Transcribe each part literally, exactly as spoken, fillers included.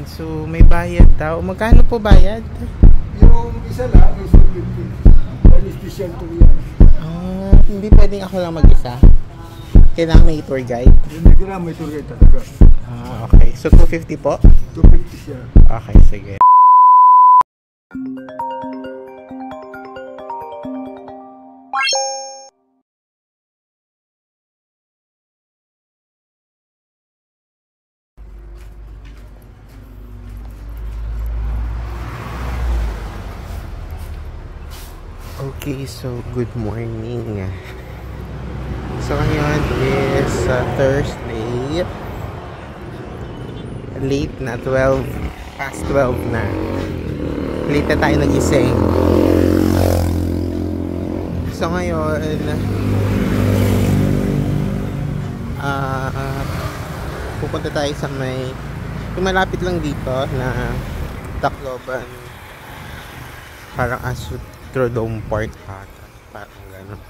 So, may bayad daw. Magkano po bayad? Yung isa lang is one fifty. All special to yan. Ah, hindi pwedeng ako lang mag-isa. Kailangan may tour guide. Hindi ko lang may tour guide talaga. Ah, okay. So, two fifty po? two fifty siya. Okay, sige. Okay, so good morning. So ngayon is uh, Thursday. Late na, twelve, past twelve na. Late na tayo nagising. So ngayon uh, pupunta tayo sa may yung malapit lang dito na Tacloban, parang Astrodome Park ata, parang gano'n.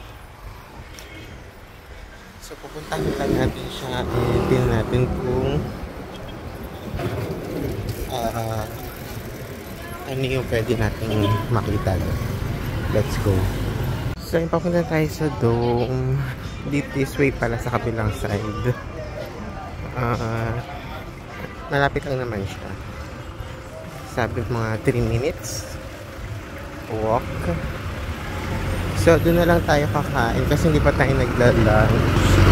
So pupuntahin lang natin siya and tingnan natin kung uh, ano yung pwede natin makita. Let's go. So yung papunta tayo sa dome, this way pala sa kabilang side. Uh, malapit lang naman siya. Sabi mga three minutes walk. So doon na lang tayo kakain kasi hindi pa tayo nagla-lunch.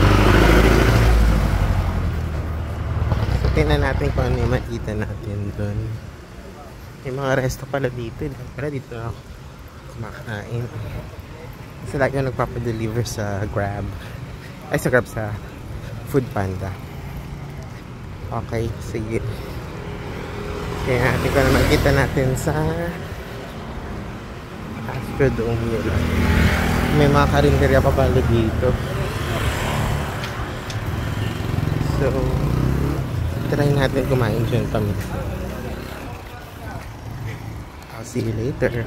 So tingnan natin kung ano yung makita natin doon. Yung mga resto pala dito. Pero dito na ako kumakain. Kasi lagi yung nagpapadeliver sa Grab. Ay sa Grab, sa Food Panda. Okay, sige. Kaya natin kung ano makita natin sa Astrodome nila. May mga karinderya pa pala dito. So try natin kumain dyan kami. I'll see you later.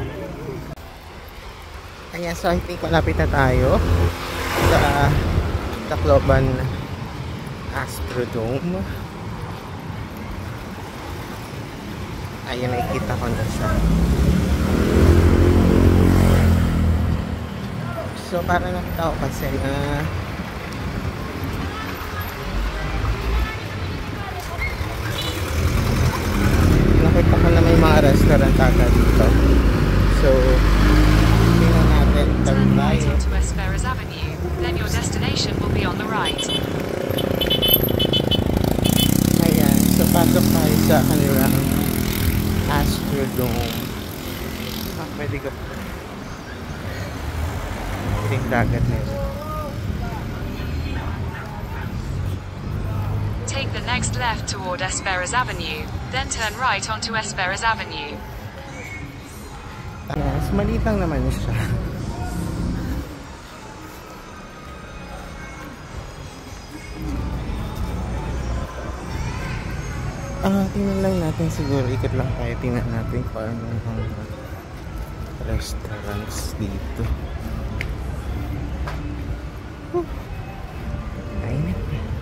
Kaya so I think malapit na tayo sa Tacloban Astrodome. Ayun, nakikita ko na siya. So parang nakita ko kasi na uh, nakita ko na may mga restaurant ata dito. So tingnan natin. Turn right onto Esperas Avenue, then your destination will be on the right. Ayan, so pasok tayo sa kanilang Astrodome. Ah, pwede ko yung dagat nila. Take the next left toward Esperas Avenue, then turn right onto Esperas Avenue. Yes, maliit lang naman siya. Ah, tingnan lang natin siguro. Ikot lang tayo. Tingnan natin kung ano ang restaurants dito. Whew. Mainit.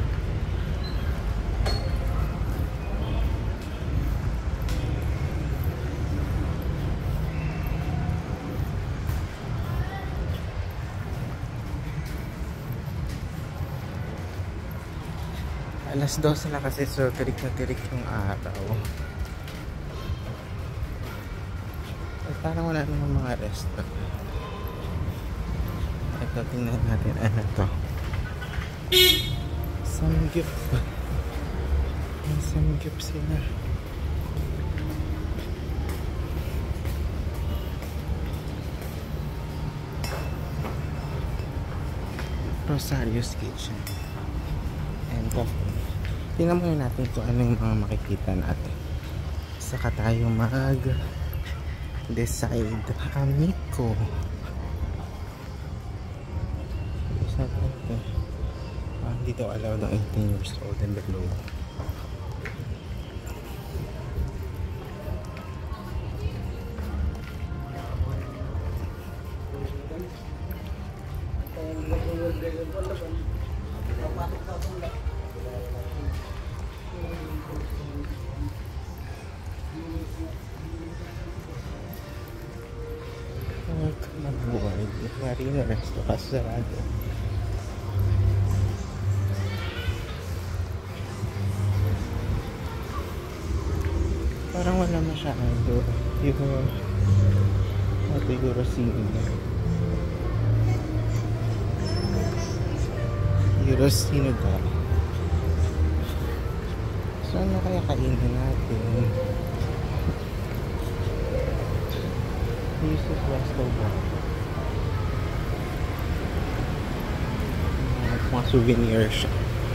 Alas dose na kasi, so tirik na tirik yung araw. Ay, parang wala namang mga restaurant. Ito, tingnan natin. Ano to? Samgyup. May samgyup sila. Rosario's Kitchen and coffee. Tingnan muna natin kung ano yung mga makikita natin. Saka tayo mag-decide. Amico. Ah, dito allowed ng eighteen years old and below. Marino Resto, kaso sarado. Parang wala masyado yung siguro sino Euro sino ba? So ano kaya kainin natin? Yusuf Resto ba? Mga souvenir shop.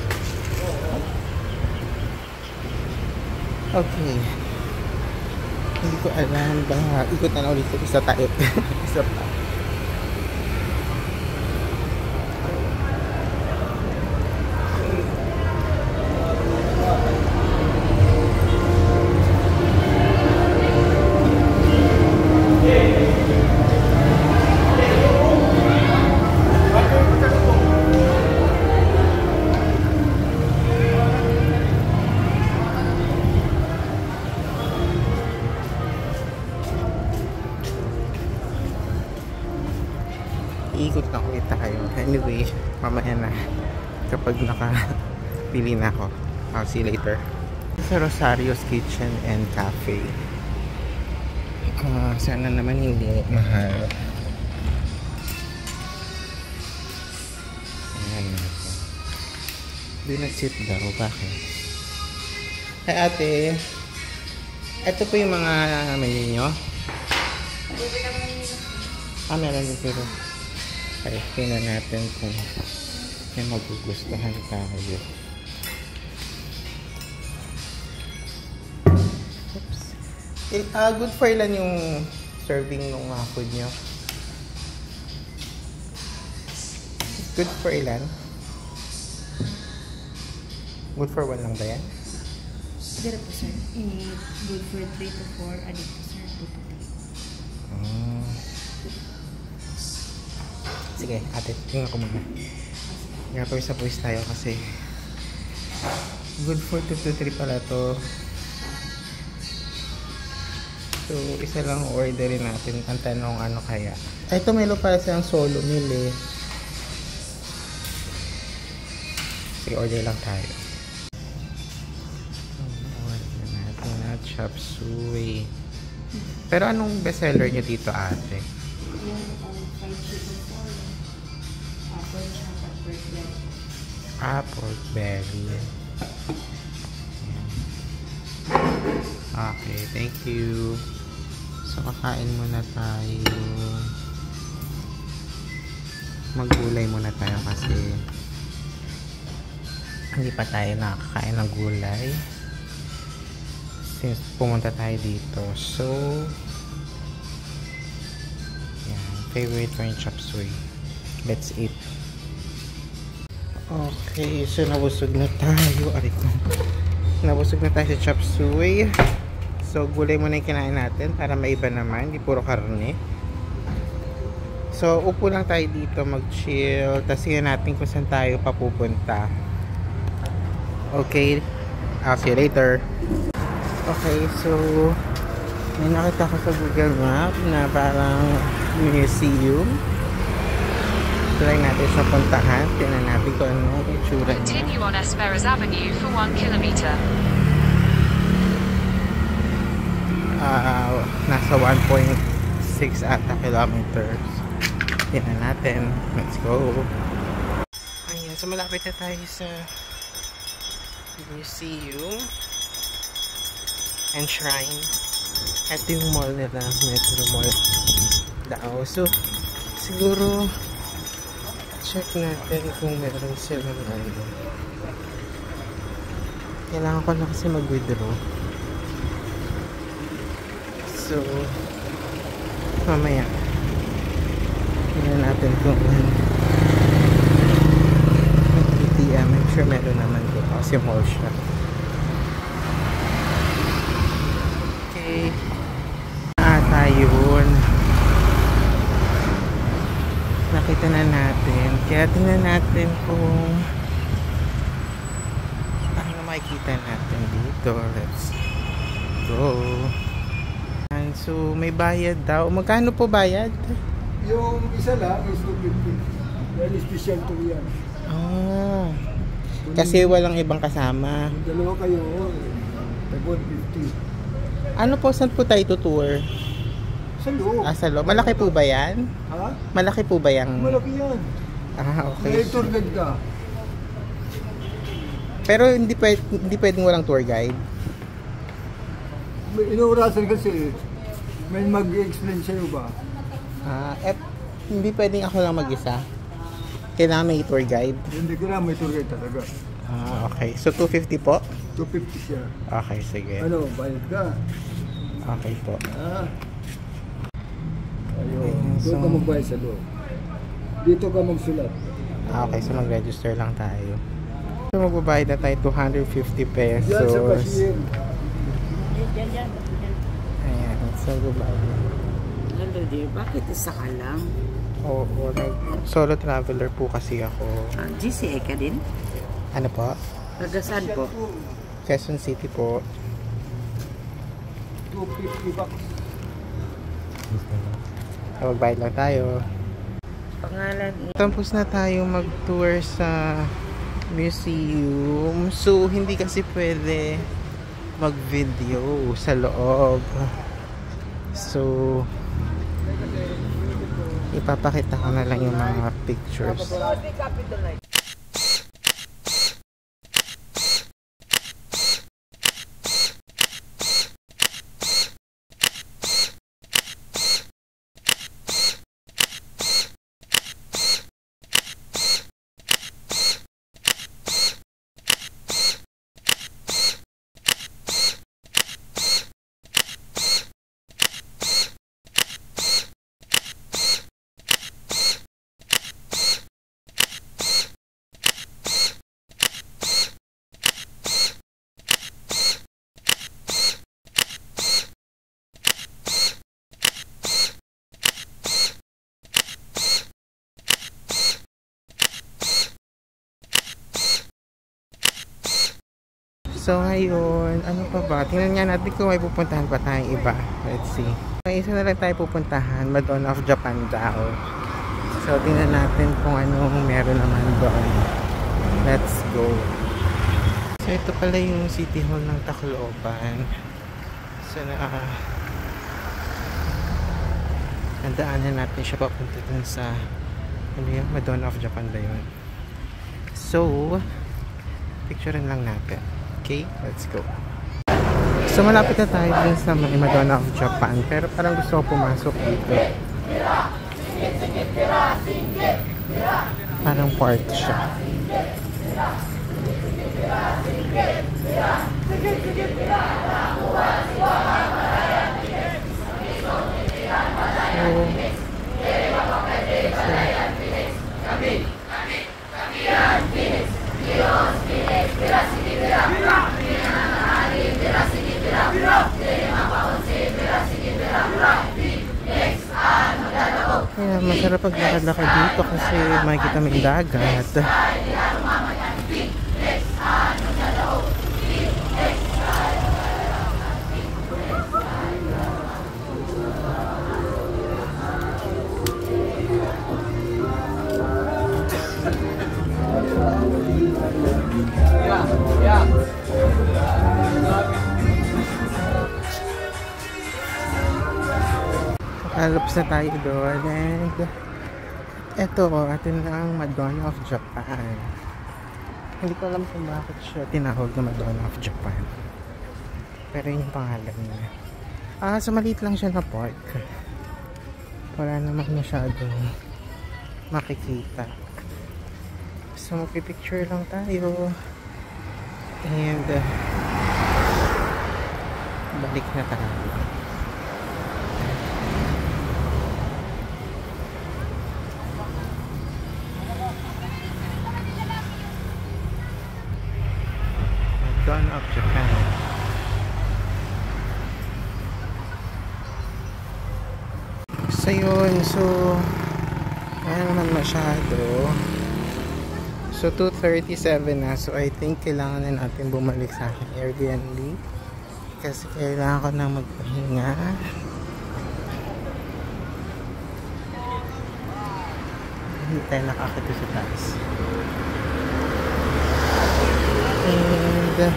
Okay. Hindi ko alam ba. Ikot na ulit. Isa tayo. Isa pa. Iikot na ulit tayo. Anyway, mamaya na kapag nakapili na ako. I'll see you later. Sa Rosario's Kitchen and Cafe. Uh, sana naman hindi mahal. Ayan. Do not sit daw. Bakit? Hey ate, ito po yung mga menu nyo? Ah, meron din pero ay, tingnan natin kung may magugustuhan tayo. Oops. Eh, uh, good for ilan yung serving ng mga food nyo? Good for ilan? Good for one lang ba yan? Dito po sir. Good for three to four. Adit po sir. two to three. Hmm. Sige, ate, tingnan ko muna. Nga pa isa pawis tayo kasi good for two to three pala to. So, isa lang orderin natin. Ang tanong ano kaya. Ay, ito meron para silang solo meal eh. Sige, order lang tayo. Order natin na chop suey. Pero anong bestseller nyo dito ate? Yung um, fried chicken for apple chocolate pork belly. Ah, pork belly. Okay, thank you. So, kakain muna tayo. Maggulay muna tayo kasi hindi pa tayo nakakain ng gulay since pumunta tayo dito. So, yan. Favorite ko yung chop suey. Let's eat. Okay, so nabusog na tayo. Aray ko. Nabusog na tayo sa chop suey. So, gulay muna yung kinain natin para maiba naman. Hindi puro karne. So, upo lang tayo dito mag-chill. Tapos tingnan natin kung saan tayo papupunta. Okay. I'll see you later. Okay, so may nakita ko sa Google Map na parang museum. Try natin siya puntahan. Tingnan natin kung ano yung tsura niya. Continue on Esperas Avenue for one kilometer. Uh, nasa one point six ata kilometers. Tingnan natin. Let's go. Ayan, so malapit na tayo sa museum and shrine. Ito yung mall nila, Metro Mall Dao. So, siguro check natin kung meron silang ano. Kailangan ko na kasi mag-withdraw. So, mamaya tingnan natin kung A T M. I'm sure meron naman ko kasi mall siya. Okay. Ah, tayo. Nakita na natin. Kaya tingnan natin kung ano makikita natin dito. Let's go. And so, may bayad daw. Magkano po bayad? Yung isa lang is two fifty. Dahil special to yan. Ah. Kasi walang ibang kasama. Kung dalawa kayo, one fifty. Ano po, saan po tayo tutour? Sa loob. Ah, sa loob. Malaki po ba yan? Ha? Malaki po ba yung... Malaki yan. Ah, okay. May tour guide ka. Pero hindi pwede, hindi pwedeng walang tour guide. May inuurasan kasi, may mag-explain sa'yo ba? Ah, eh, hindi pwedeng ako lang mag-isa. Kailangan may tour guide. Hindi ko na may tour guide talaga. Ah, okay. So, two fifty po? two fifty siya. Okay, sige. Ano, bayad ka. Okay po. Ah. Ayun, Okay, doon so- ka magbayad sa loob. Dito ka magsulat. Ah, okay. So, mag-register lang tayo. So, magbabayad na tayo two hundred fifty pesos. Yan sa cashier. Ayan. So, magbabayad. Hello dear, bakit isa ka lang? Oo, nag- solo traveler po kasi ako. Ah, G C A ka din? Ano po? Taga saan po? Quezon City po. two fifty bucks. So, magbayad lang tayo. Pangalan ni... Tapos na tayo mag-tour sa museum. So, hindi kasi pwede mag-video sa loob. So, ipapakita ko na lang yung mga pictures. So ngayon, ano pa ba? Tingnan nga natin kung may pupuntahan pa tayong iba. Let's see. May isa na lang tayo pupuntahan, Madonna of Japan daw. So tingnan natin kung anong meron naman doon. Let's go. So ito pala yung City Hall ng Tacloban. So na uh, nandaanan natin siya papunta dun sa ano yung Madonna of Japan ba yun. So picturean lang natin. Okay, let's go. So malapit na tayo dun sa Madonna of Japan, pero parang gusto ko pumasok dito. Parang part siya. Kaya masarap paglakad-lakad dito kasi makikita mo yung dagat. Kalapos na tayo doon and eto, atin na ang Madonna of Japan. Hindi ko alam kung bakit siya tinawag na Madonna of Japan, pero yun yung pangalan niya. Ah, so maliit lang siya na park. Wala naman masyadong makikita. So magpipicture lang tayo and uh, balik na tayo. Madonna of Japan. So yun, so wala naman masyado. So two thirty-seven na, so I think kailangan na natin bumalik sa aking Airbnb kasi kailangan ko na magpahinga. hindi tayo nakakita sa taas. And uh,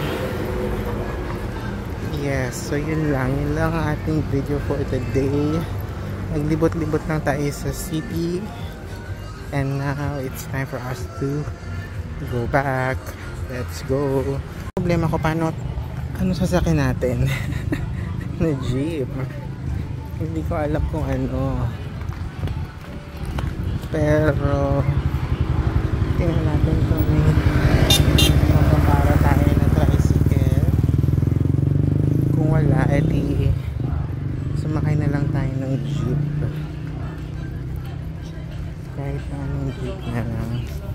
yes, so yun lang. Yun lang ang ating video for today. Naglibot-libot lang tayo sa city. And now it's time for us to go back. Let's go. Problema ko paano ano sasakyan natin. Na jeep. Hindi ko alam kung ano. Pero tingnan natin kung para tayo na tricycle. Kung wala, edi sumakay na lang tayo ng jeep. Kahit anong jeep na lang.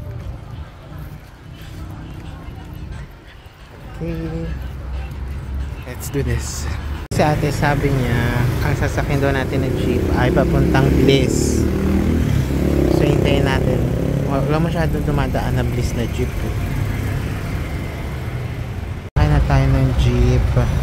Okay, let's do this. Si ate sabi niya ang sasakyan daw natin ng jeep ay papuntang Bliss. So hintayin natin. Wala masyadong dumadaan na Bliss na jeep. Kaya na tayo ng jeep.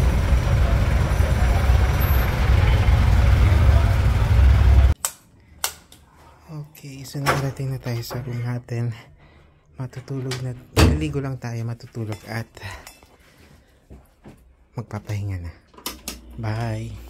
Okay, so nakarating na tayo sa room natin. Matutulog na. Naligo lang tayo, matutulog at magpapahinga na. Bye!